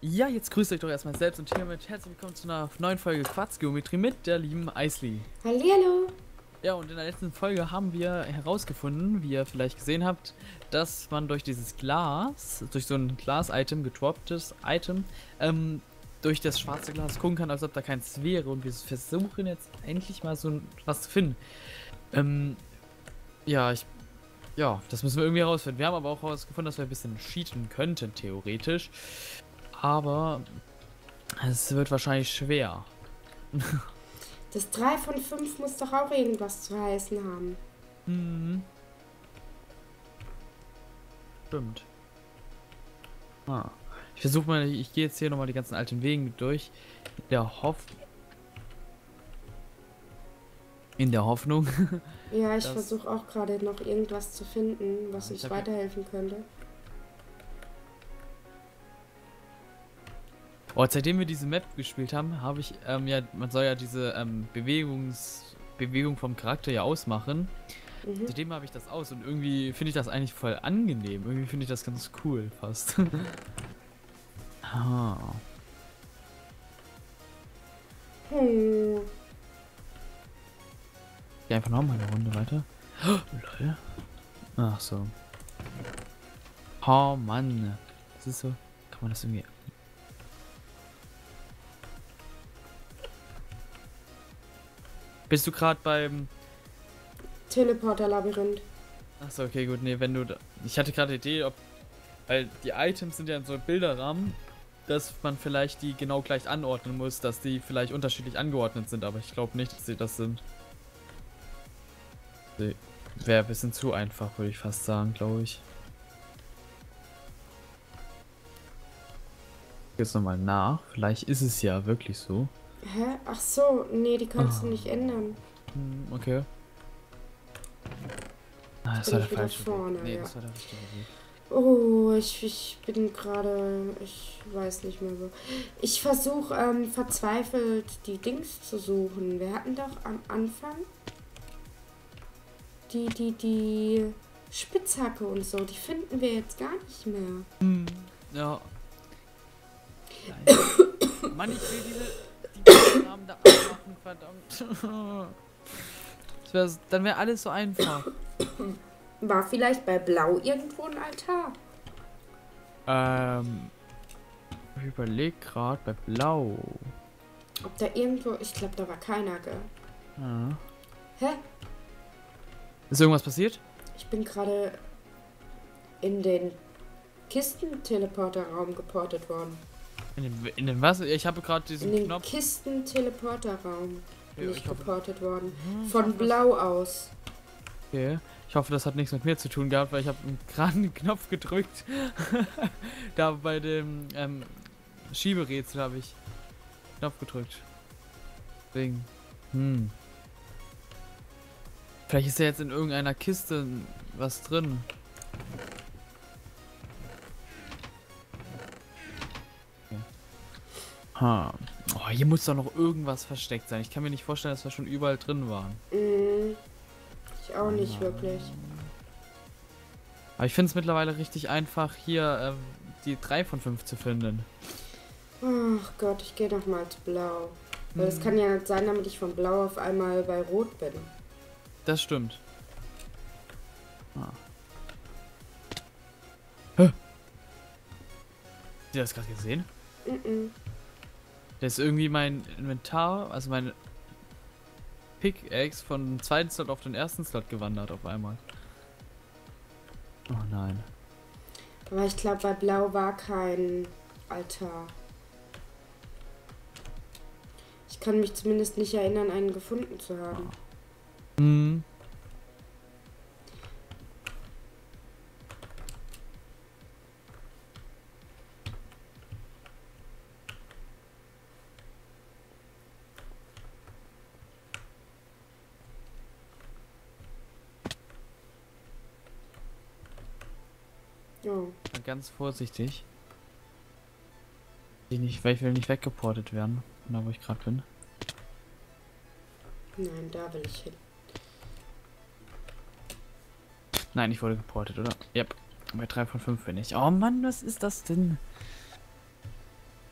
Ja, jetzt grüßt euch doch erstmal selbst und hiermit herzlich willkommen zu einer neuen Folge Quarzgeometrie mit der lieben Aisli. Hallihallo. Ja, und in der letzten Folge haben wir herausgefunden, wie ihr vielleicht gesehen habt, dass man durch dieses Glas, durch so ein Glas-Item, gedropptes Item, durch das schwarze Glas gucken kann, als ob da keins wäre. Und wir versuchen jetzt endlich mal so was zu finden. Ja, das müssen wir irgendwie herausfinden. Wir haben aber auch herausgefunden, dass wir ein bisschen cheaten könnten, theoretisch. Aber es wird wahrscheinlich schwer. Das 3 von 5 muss doch auch irgendwas zu heißen haben. Stimmt. Ich versuche mal, ich gehe jetzt hier nochmal die ganzen alten Wege durch. In der Hoffnung. Ja, ich versuche auch gerade noch irgendwas zu finden, was uns weiterhelfen könnte. Oh, seitdem wir diese Map gespielt haben, habe ich, man soll ja diese Bewegung vom Charakter ja ausmachen. Seitdem habe ich das aus und irgendwie finde ich das eigentlich voll angenehm. Irgendwie finde ich das ganz cool fast. Ja, einfach nochmal eine Runde weiter. Oh, lol. Ach so. Oh Mann. Das ist so. Kann man das irgendwie. Bist du gerade beim Teleporter-Labyrinth. Achso, okay, gut. Nee, wenn du da. Ich hatte gerade die Idee, ob. Weil die Items sind ja in so Bilderrahmen, dass man vielleicht die genau gleich anordnen muss, dass die vielleicht unterschiedlich angeordnet sind, aber ich glaube nicht, dass sie das sind. Wäre ein bisschen zu einfach, würde ich fast sagen, glaube ich. Jetzt nochmal nach. Vielleicht ist es ja wirklich so. Hä? Ach so, nee, die kannst du nicht ändern. Okay. Ah, das war der falsche vorne, Weg. Nee, ja. das war der richtige Weg. Oh, ich bin gerade, ich weiß nicht mehr wo. Ich versuche verzweifelt die Dings zu suchen. Wir hatten doch am Anfang die Spitzhacke und so. Die finden wir jetzt gar nicht mehr. Ja. Mann, ich will die Namen da abmachen, verdammt. Dann wäre alles so einfach. War vielleicht bei Blau irgendwo ein Altar? Ich überlege gerade bei Blau. Ob da irgendwo... Ich glaube, da war keiner, gell? Ja. Hä? Ist irgendwas passiert? Ich bin gerade in den Kisten-Teleporter-Raum geportet worden. In den was? Ich habe gerade diesen in den Knopf. Kisten-Teleporter-Raum bin ich geportet worden. Von Blau aus. Okay. Ich hoffe, das hat nichts mit mir zu tun gehabt, weil ich habe gerade einen Knopf gedrückt. Da bei dem Schieberätsel habe ich Knopf gedrückt. Deswegen. Vielleicht ist ja jetzt in irgendeiner Kiste was drin. Okay. Oh, hier muss doch noch irgendwas versteckt sein. Ich kann mir nicht vorstellen, dass wir schon überall drin waren. Ich auch nicht wirklich. Aber ich finde es mittlerweile richtig einfach, hier die 3 von 5 zu finden. Ach Gott, ich gehe noch mal zu Blau. Weil es kann ja nicht sein, damit ich von Blau auf einmal bei Rot bin. Das stimmt. Habt ihr das gerade gesehen? Da ist irgendwie mein Inventar, also meine Pickaxe von dem zweiten Slot auf den ersten Slot gewandert auf einmal. Oh nein. Aber ich glaube, bei Blau war kein Altar. Ich kann mich zumindest nicht erinnern, einen gefunden zu haben. Oh. Ganz vorsichtig. Weil ich will nicht weggeportet werden, von da wo ich gerade bin. Nein, da will ich hin. Nein, ich wurde geportet, oder? Yep. Bei 3 von 5 bin ich. Oh Mann, was ist das denn?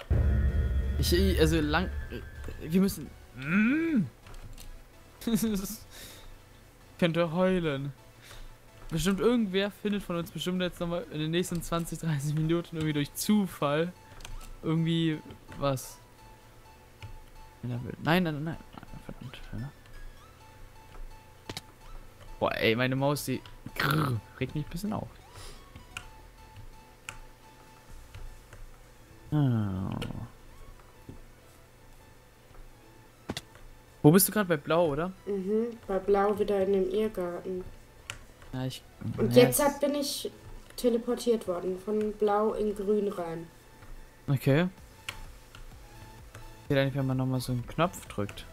Also lang. Wir müssen. Könnte heulen. Bestimmt irgendwer findet von uns bestimmt jetzt nochmal in den nächsten 20, 30 Minuten irgendwie durch Zufall irgendwie was. Nein, verdammt. Ja. Boah, ey, meine Maus, die regt mich ein bisschen auf. Ah. Wo bist du gerade? Bei Blau, oder? Mhm, bei Blau wieder in dem Irrgarten. Ja, Und ja, jetzt bin ich teleportiert worden, von Blau in Grün rein. Okay. Geht eigentlich, wenn man nochmal so einen Knopf drückt.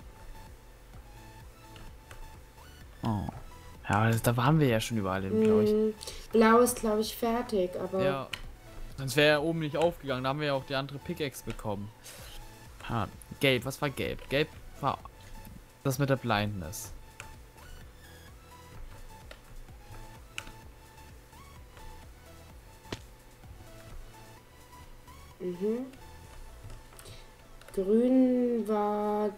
Oh. Ja, da waren wir ja schon überall hin, glaube ich. Blau ist, glaube ich, fertig, aber... Ja. Sonst wäre er oben nicht aufgegangen. Da haben wir ja auch die andere Pickaxe bekommen. Gelb, was war gelb? Gelb war das mit der Blindness. Mhm. Grün war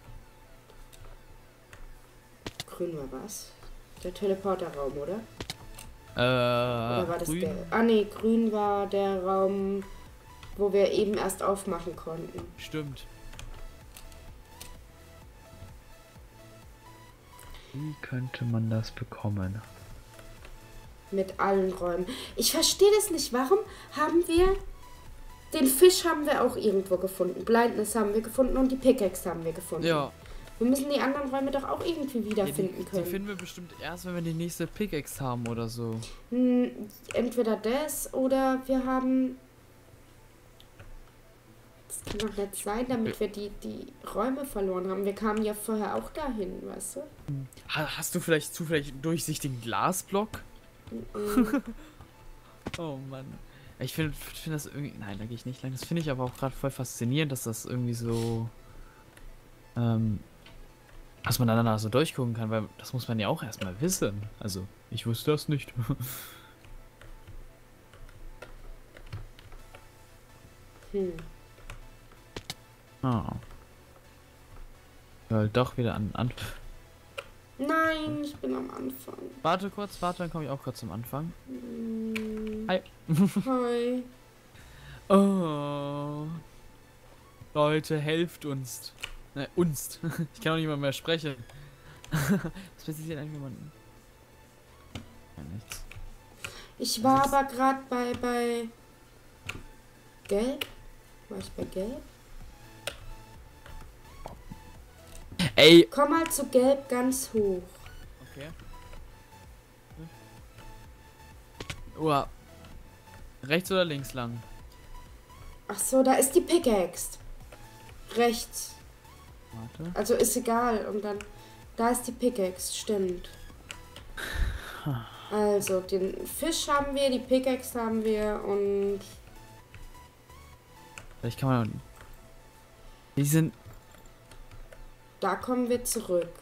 was? Der Teleporterraum, oder? Oder war das grün. gelb? Ah ne, grün war der Raum, wo wir eben erst aufmachen konnten. Stimmt. Wie könnte man das bekommen? Mit allen Räumen. Ich verstehe das nicht. Warum haben wir... Den Fisch haben wir auch irgendwo gefunden. Blindness haben wir gefunden und die Pickaxe haben wir gefunden. Ja. Wir müssen die anderen Räume doch auch irgendwie wiederfinden können. Die finden wir bestimmt erst, wenn wir die nächste Pickaxe haben oder so. Entweder das oder wir haben... Das kann doch nicht sein, damit wir die Räume verloren haben. Wir kamen ja vorher auch dahin, weißt du? Hast du vielleicht zufällig einen durchsichtigen Glasblock? Oh Mann. Ich finde das irgendwie... Nein, da gehe ich nicht lang. Das finde ich aber auch gerade voll faszinierend, dass das irgendwie so... dass man dann so durchgucken kann, weil das muss man ja auch erstmal wissen. Also, ich wusste das nicht. Ah. Ja, doch wieder an. Nein, ich bin am Anfang. Warte, dann komme ich auch kurz zum Anfang. Hi. Hi. Oh. Leute, helft uns. Uns. Ich kann auch nicht mal mehr sprechen. Was passiert eigentlich, wenn man... Ja, nichts. Ich war aber gerade bei Gelb. War ich bei Gelb? Ey! Komm mal zu Gelb ganz hoch. Okay. Uah. Rechts oder links lang? Ach so, da ist die Pickaxe. Rechts. Warte. Also ist egal. Und dann... Da ist die Pickaxe, stimmt. Also, den Fisch haben wir, die Pickaxe haben wir und... Vielleicht kann man... Die sind... Da kommen wir zurück.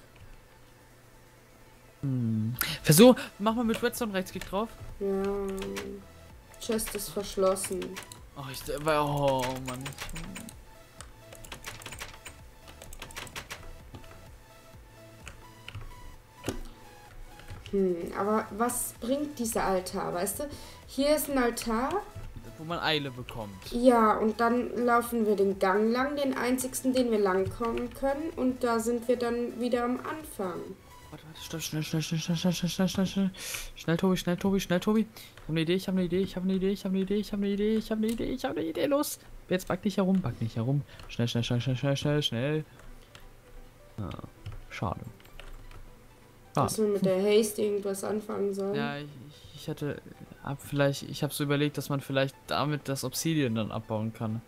Versuch, mach mal mit Redstone Rechtsklick drauf. Ja. Chest ist verschlossen. Oh, oh Mann. Aber was bringt dieser Altar, weißt du? Hier ist ein Altar. Wo man Eile bekommt. Ja, und dann laufen wir den Gang lang, den einzigsten, den wir lang kommen können. Und da sind wir dann wieder am Anfang. Warte, stopp, schnell. Schnell, Tobi. Ich habe eine Idee. Los. Jetzt back nicht herum. Schnell. Ah, schade. Dass wir mit der Haste irgendwas anfangen sollen. Ja, ich habe so überlegt, dass man vielleicht damit das Obsidian dann abbauen kann.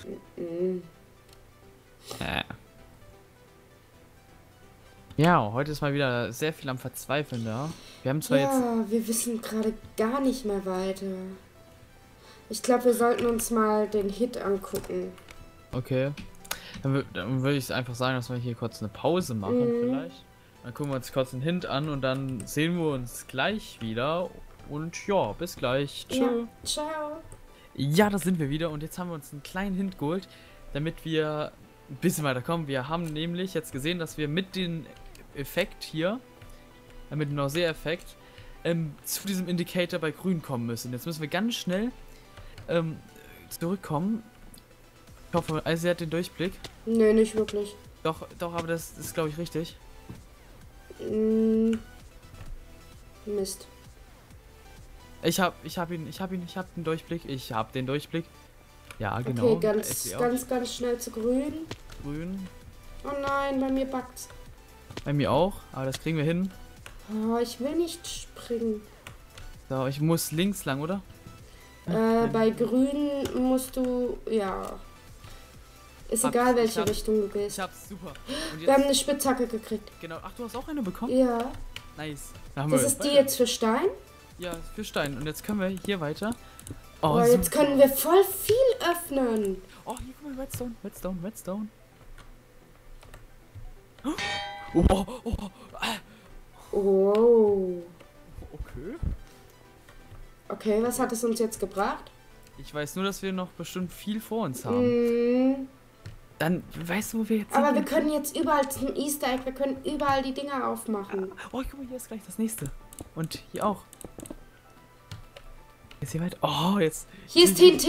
Ja, heute ist mal wieder sehr viel am Verzweifeln da. Wir haben zwar jetzt... Ja, wir wissen gerade gar nicht mehr weiter. Ich glaube, wir sollten uns mal den Hit angucken. Okay. Dann würde ich einfach sagen, dass wir hier kurz eine Pause machen vielleicht. Dann gucken wir uns kurz den Hint an und dann sehen wir uns gleich wieder. Und ja, bis gleich. Tschö. Ja, ciao. Ja, da sind wir wieder und jetzt haben wir uns einen kleinen Hint geholt. damit wir ein bisschen weiterkommen. Wir haben nämlich jetzt gesehen, dass wir mit dem Effekt hier, mit dem Nausea-Effekt, zu diesem Indicator bei grün kommen müssen. Jetzt müssen wir ganz schnell zurückkommen. Ich hoffe, also sie hat den Durchblick. Nee, nicht wirklich. Doch, aber das ist, glaube ich, richtig. Mist. Ich hab den Durchblick. Ich hab den Durchblick. Ja, genau. Okay, ganz schnell zu grün. Grün. Oh nein, bei mir backt's. Bei mir auch, aber das kriegen wir hin. Oh, ich will nicht springen. So, ich muss links lang, oder? Bei grün musst du, ja. Ist egal, welche Richtung du gehst. Ich hab's, super. Und jetzt, wir haben eine Spitzhacke gekriegt. Genau, ach, du hast auch eine bekommen? Ja. Nice. Das ist die jetzt für Stein? Ja, für Stein. Und jetzt können wir hier weiter. Oh, jetzt können wir voll viel öffnen. Oh, hier, guck mal, Redstone. Oh. Okay. Okay, was hat es uns jetzt gebracht? Ich weiß nur, dass wir noch bestimmt viel vor uns haben. Dann, weißt du, wo wir jetzt sind? Aber wir können jetzt überall zum Easter Egg, wir können überall die Dinger aufmachen. Ja. Oh, guck mal, hier ist gleich das nächste. Und hier auch. Jetzt hier weiter. Oh, jetzt. Hier ist TNT.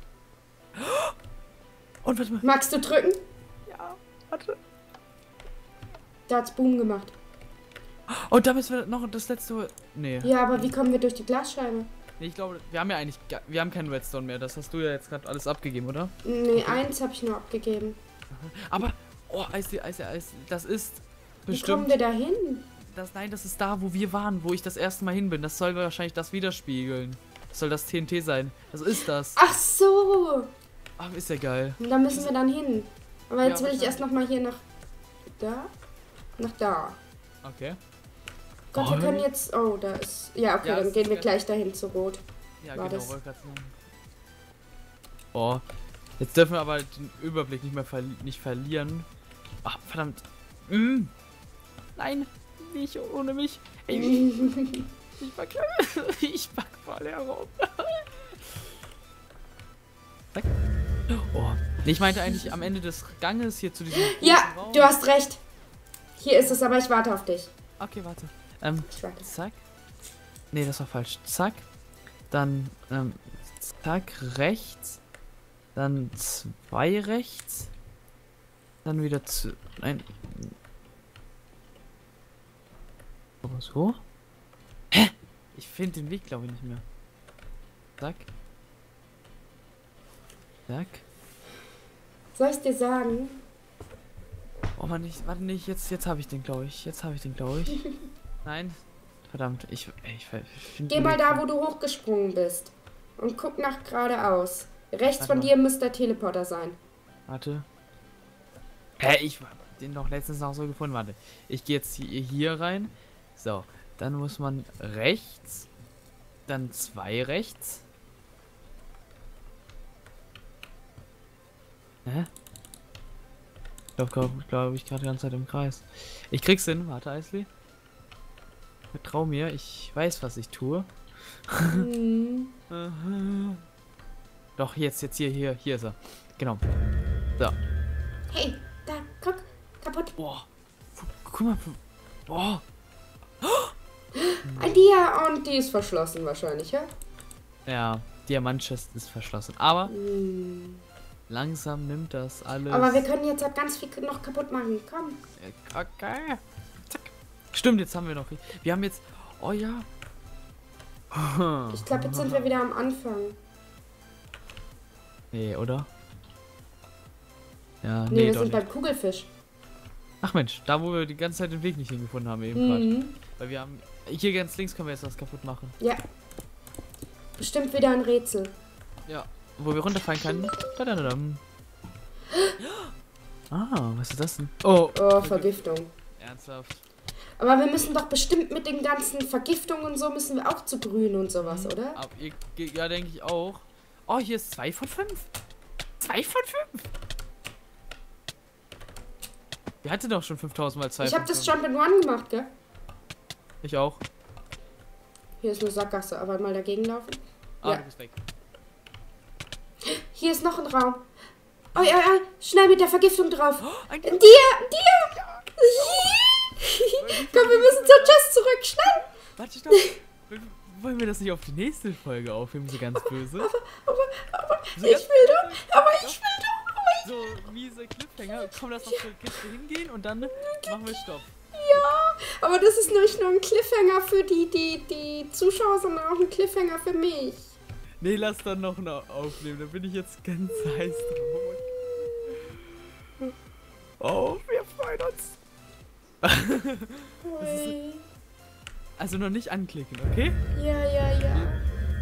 Und warte mal. Magst du drücken? Ja, warte. Da hat's Boom gemacht. Und da müssen wir noch das letzte... Nee. Ja, aber wie kommen wir durch die Glasscheibe? Nee, ich glaube, wir haben ja eigentlich... Wir haben keinen Redstone mehr. Das hast du ja jetzt gerade alles abgegeben, oder? Nee, eins habe ich nur abgegeben. Aber... Oh, Eis. Das ist bestimmt... Wie kommen wir da hin? Nein, das ist da, wo wir waren. Wo ich das erste Mal hin bin. Das soll wahrscheinlich das widerspiegeln. Das soll das TNT sein. Das ist das. Ach so. Ach, ist ja geil. Und da müssen wir dann hin. Aber jetzt will ich erst noch mal hier nach... Da? Nach da. Okay. Gott, wir können jetzt... Oh, da ist... Ja, okay, dann gehen wir gleich dahin zu Rot. Ja, genau. Oh, jetzt dürfen wir aber den Überblick nicht mehr verlieren. Ach, verdammt. Nein, nicht ohne mich. Ich back voll herum. Oh. Ich meinte eigentlich am Ende des Ganges hier zu diesem Raum. Du hast recht. Hier ist es, aber ich warte auf dich. Okay, warte. Zack. Nee, das war falsch. Zack. Dann, zack, rechts. Dann 2 rechts. Dann wieder zu... Nein. So. Hä? Ich finde den Weg, glaube ich, nicht mehr. Zack. Zack. Soll ich dir sagen? Oh Mann, warte nicht, jetzt habe ich den, glaube ich. Nein. Verdammt, ich geh mal da, wo du hochgesprungen bist. Und guck nach geradeaus. Rechts von dir müsste der Teleporter sein. Warte. Hä, ich hab den doch letztens noch so gefunden. Warte. Ich gehe jetzt hier rein. So, dann muss man rechts. Dann 2 rechts. Hä? Ich glaube ich gerade die ganze Zeit im Kreis. Ich krieg's hin. Warte, Eisli. Vertrau mir, ich weiß, was ich tue. Doch, jetzt hier ist er. Genau. So. Hey, da, guck, kaputt. Boah. Guck mal. Boah. Ein Dia und die ist verschlossen wahrscheinlich, ja? Ja, Diamantchest ist verschlossen. Aber langsam nimmt das alles. Aber wir können jetzt halt ganz viel noch kaputt machen. Komm. Okay. Zack. Stimmt, jetzt haben wir noch... Wir haben jetzt... Oh ja. Ich glaube, jetzt sind wir wieder am Anfang. Nee, oder? Ja, nee, wir sind beim Kugelfisch. Ach Mensch, da wo wir die ganze Zeit den Weg nicht hingefunden haben eben gerade. Weil wir haben... Hier ganz links können wir jetzt was kaputt machen. Ja. Bestimmt wieder ein Rätsel. Ja, wo wir runterfallen können. Tadadadam. Ah, was ist das denn? Oh, Vergiftung. Ernsthaft? Aber wir müssen doch bestimmt mit den ganzen Vergiftungen und so müssen wir auch zu grün und sowas, oder? Ja, denke ich auch. Oh, hier ist 2 von 5. 2 von 5. Wir hatten doch schon 5000 mal 2. Ich habe das Jump and Run gemacht, gell? Ich auch. Hier ist eine Sackgasse, aber mal dagegen laufen. Ah, ja. Du bist weg. Hier ist noch ein Raum. Oh, ja, ja, schnell mit der Vergiftung drauf. Ein Dir! Komm, wir müssen zur Jess zurück, schnell! Warte, stopp. Wollen wir das nicht auf die nächste Folge aufheben, so ganz böse? Aber So ich ganz will böse? doch, aber ich will doch. So miese Cliffhanger. Komm, lass noch zur Kiste hingehen und dann machen wir Stopp. Ja, aber das ist nicht nur ein Cliffhanger für die Zuschauer, sondern auch ein Cliffhanger für mich. Nee, lass dann noch aufnehmen. Da bin ich jetzt ganz heiß drauf. Oh, wir freuen uns. Ui. Also noch nicht anklicken, okay? Ja, ja, ja.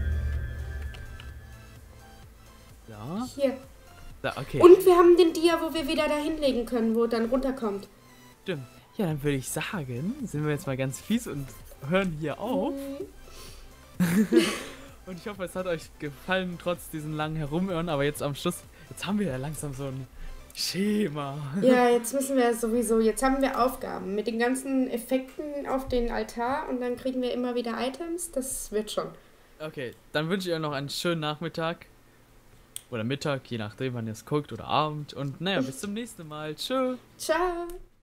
Ja. Hier. Da, okay. Und wir haben den Dia, wo wir wieder da hinlegen können, wo dann runterkommt. Stimmt. Ja, dann würde ich sagen, sind wir jetzt mal ganz fies und hören hier auf. Und ich hoffe, es hat euch gefallen, trotz diesen langen Herumirren. Aber jetzt am Schluss, jetzt haben wir ja langsam so ein Schema. Ja, jetzt müssen wir sowieso, jetzt haben wir Aufgaben mit den ganzen Effekten auf den Altar und dann kriegen wir immer wieder Items. Das wird schon. Okay, dann wünsche ich euch noch einen schönen Nachmittag. Oder Mittag, je nachdem, wann ihr es guckt, oder Abend. Und naja, bis zum nächsten Mal. Tschö. Ciao.